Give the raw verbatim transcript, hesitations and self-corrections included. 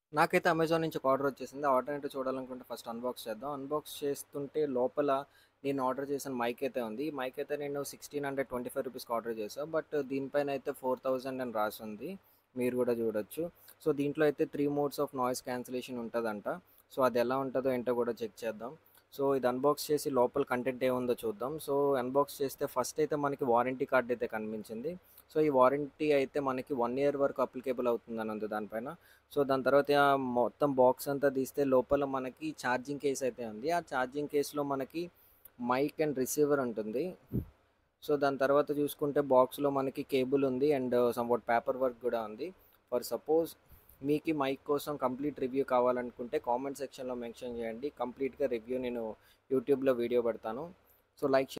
నాకైతే అమెజాన్ నుంచి ఒక ఆర్డర్ వచ్చేసింది. ఆ ఆర్డర్ ఏంటో చూడాలనుకుంటే ఫస్ట్ అన్బాక్స్ చేద్దాం. అన్బాక్స్ చేస్తుంటే లోపల నేను ఆర్డర్ చేసిన మైక్ అయితే ఉంది. ఈ మైక్ అయితే నేను సిక్స్టీన్ హండ్రెడ్ ట్వంటీ ఫైవ్ రూపీస్కి ఆర్డర్ చేశాను. బట్ దీనిపైన అయితే ఫోర్ థౌజండ్ అని రాసి ఉంది. మీరు కూడా చూడొచ్చు. సో దీంట్లో అయితే three modes of noise cancellation ఉంటుందంట. సో అది ఎలా ఉంటుందో ఏంటో కూడా చెక్ చేద్దాం. సో ఇది అన్బాక్స్ చేసి లోపల కంటెంట్ ఏముందో చూద్దాం. సో అన్బాక్స్ చేస్తే ఫస్ట్ అయితే మనకి వారంటీ కార్డ్ అయితే కనిపించింది. సో ఈ వారంటీ అయితే మనకి వన్ ఇయర్ వరకు అప్లికేబుల్ అవుతుందని ఉంది దానిపైన. సో దాని తర్వాత ఆ మొత్తం బాక్స్ అంతా తీస్తే లోపల మనకి ఛార్జింగ్ కేస్ అయితే ఉంది. ఆ ఛార్జింగ్ కేస్లో మనకి మైక్ అండ్ రిసీవర్ ఉంటుంది. సో దాని తర్వాత చూసుకుంటే బాక్స్లో మనకి కేబుల్ ఉంది అండ్ సమ్వాట్ పేపర్ వర్క్ కూడా ఉంది. ఫర్ సపోజ్ మీకు ఈ మైక్ కోసం కంప్లీట్ రివ్యూ కావాలనుకుంటే కామెంట్ సెక్షన్లో మెన్షన్ చేయండి. కంప్లీట్గా రివ్యూ నేను యూట్యూబ్లో వీడియో పెడతాను. So like